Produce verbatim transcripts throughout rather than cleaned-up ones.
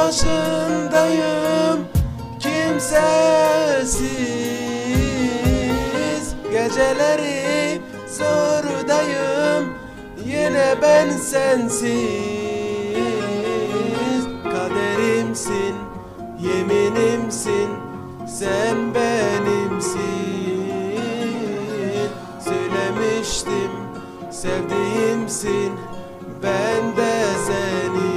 başındayım, kimsesiz. Geceleri zordayım, yine ben sensiz. Kaderimsin, yeminimsin, sen benimsin. Söylemiştim, sevdiğimsin, ben de seni.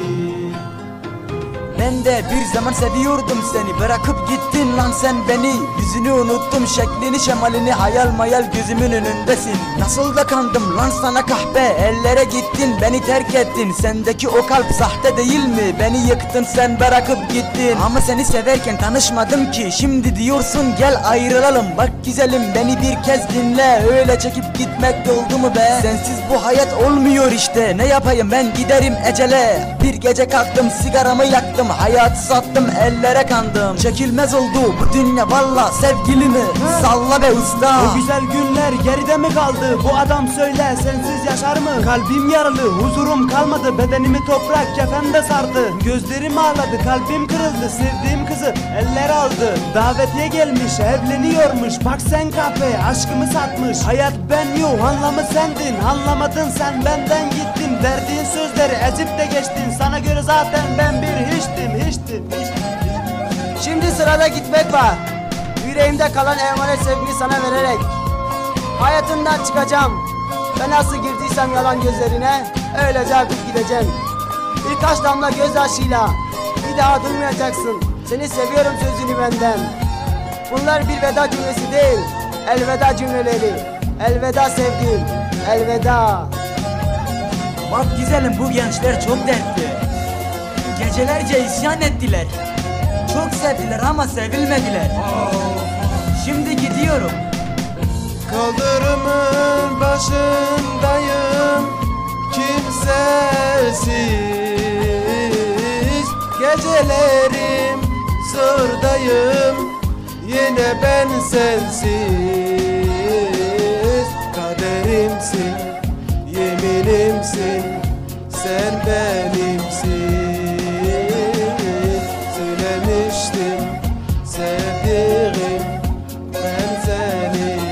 Ben de bir zaman seviyordum seni, bırakıp gittin lan sen beni. Yüzünü unuttum, şeklini şemalini, hayal mayal gözümün önündesin. Nasıl da kandım lan sana kahpe, ellere gittin beni terk ettin. Sendeki o kalp sahte değil mi, beni yıktın sen bırakıp gittin. Ama seni severken tanışmadım ki, şimdi diyorsun gel ayrılalım. Bak güzelim beni bir kez dinle, öyle çekip gitmek oldu mu be? Sensiz bu hayat olmuyor işte, ne yapayım ben giderim ecele. Bir gece kalktım sigaramı yaktım, hayatı sattım ellere kandım. Çekilmez oldu bu dünya valla, sevgilimi He. salla be usta. O güzel günler geride mi kaldı? Bu adam söyle sensiz yaşar mı? Kalbim yaralı, huzurum kalmadı, bedenimi toprak kefende sardı. Gözlerim ağladı, kalbim kırıldı, sevdiğim kızı eller aldı. Davetiye gelmiş, evleniyormuş, bak sen kahpe aşkımı satmış. Hayat ben yok, anlamı sendin, anlamadın sen benden gittin. Verdiğin sözleri ezip de geçtin, sana göre zaten ben bir hiçtim, hiçtim, hiçtim. Şimdi sırada gitmek var. Yüreğimde kalan emanet sevgimi sana vererek hayatından çıkacağım. Ben nasıl girdiysem yalan gözlerine, öylece akıp gideceğim. Birkaç damla gözyaşıyla bir daha durmayacaksın, seni seviyorum sözünü benden. Bunlar bir veda cümlesi değil, elveda cümleleri. Elveda sevdiğim, elveda. Bak güzelim, bu gençler çok dertli. Gecelerce isyan ettiler. Çok sevdiler ama sevilmediler. Şimdi gidiyorum. Kaldırımın başındayım, kimsesiz. Gecelerim zordayım, yine ben sensiz. Kaderimsin, yeminimsin, sen benimsin. Söylemiştim, sevdiğim ben senin.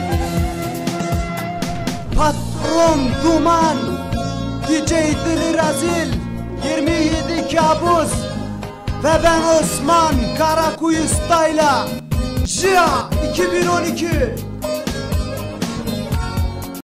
Patron Duman, D J Dili Razil, yirmi yedi Kabus ve ben Osman Karakuyu Style'a. Jia iki bin on iki.